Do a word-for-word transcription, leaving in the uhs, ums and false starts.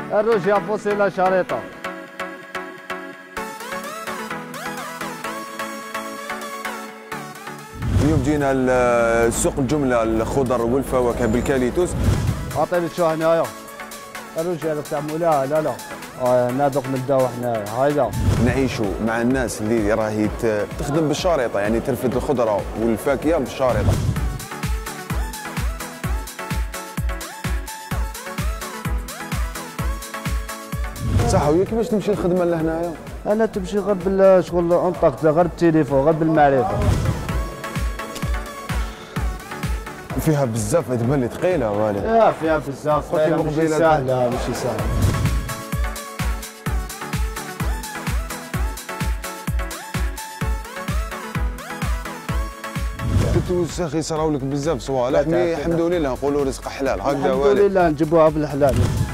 الروجيا فصيلة شريطة. اليوم جينا لسوق الجملة الخضر والفواكه بالكاليتوس. عطيني شو هنايا الروجيا تاع مولاها. لا لا آه نادق من الدواء حنايا هايدا. نعيشوا مع الناس اللي راهي تخدم بالشارطة، يعني ترفد الخضرة والفاكهة بالشارطة. صح. ويا كيفاش تمشي الخدمة لهنايا؟ انا تمشي غير بالشغل انطق غير بالتليفون غير بالمعرفة. فيها بزاف تبان لي ثقيلة والد. اه فيها بزاف ثقيلة ماشي سهلة ماشي سهلة. كنتو اخي صراو لك بزاف صوالح، مي الحمد لله نقولوا رزق حلال هكذا. الحمد لله نجيبوها بالحلال.